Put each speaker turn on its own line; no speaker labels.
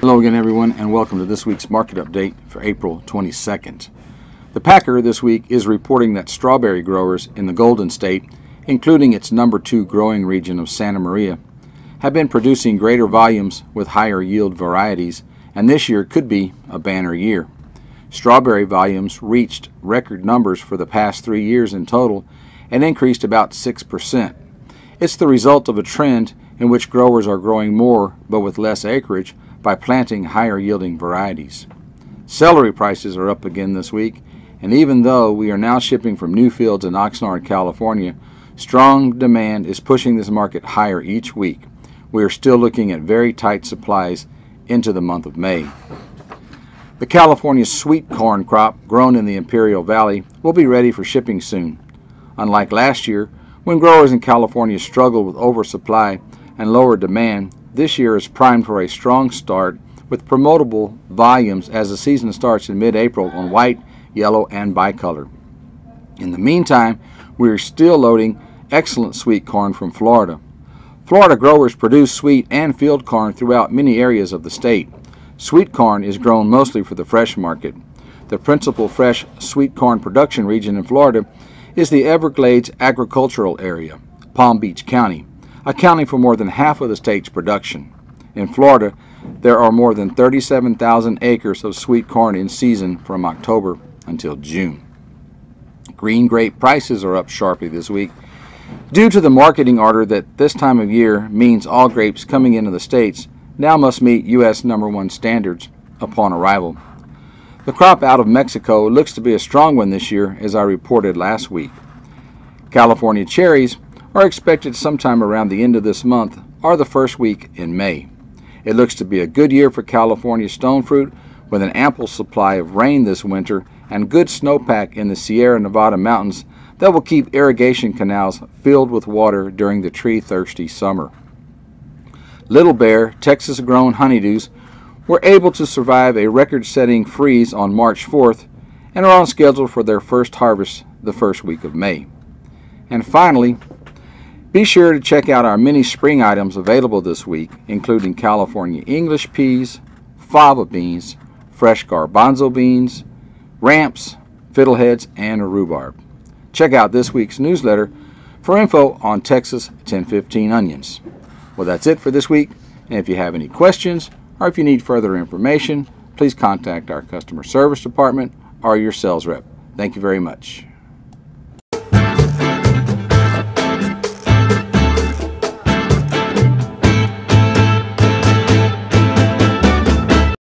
Hello again, everyone, and welcome to this week's market update for April 22nd. The Packer this week is reporting that strawberry growers in the Golden State, including its number 2 growing region of Santa Maria, have been producing greater volumes with higher yield varieties, and this year could be a banner year. Strawberry volumes reached record numbers for the past 3 years in total and increased about 6%. It's the result of a trend in which growers are growing more but with less acreage by planting higher yielding varieties. Celery prices are up again this week, and even though we are now shipping from new fields in Oxnard, California, strong demand is pushing this market higher each week. We are still looking at very tight supplies into the month of May. The California sweet corn crop grown in the Imperial Valley will be ready for shipping soon. Unlike last year, when growers in California struggled with oversupply and lower demand, this year is primed for a strong start with promotable volumes as the season starts in mid-April on white, yellow, and bicolor. In the meantime, we are still loading excellent sweet corn from Florida. Florida growers produce sweet and field corn throughout many areas of the state. Sweet corn is grown mostly for the fresh market. The principal fresh sweet corn production region in Florida is the Everglades agricultural area, Palm Beach County, accounting for more than half of the state's production. In Florida, there are more than 37,000 acres of sweet corn in season from October until June. Green grape prices are up sharply this week due to the marketing order that this time of year means all grapes coming into the states now must meet U.S. number 1 standards upon arrival. The crop out of Mexico looks to be a strong one this year, as I reported last week. California cherries are expected sometime around the end of this month or the first week in May. It looks to be a good year for California stone fruit with an ample supply of rain this winter and good snowpack in the Sierra Nevada mountains that will keep irrigation canals filled with water during the tree-thirsty summer. Little Bear, Texas-grown honeydews were able to survive a record-setting freeze on March 4th and are on schedule for their first harvest the first week of May. And finally, be sure to check out our many spring items available this week, including California English peas, fava beans, fresh garbanzo beans, ramps, fiddleheads, and rhubarb. Check out this week's newsletter for info on Texas 1015 onions. Well, that's it for this week, and if you have any questions or if you need further information, please contact our customer service department or your sales rep. Thank you very much.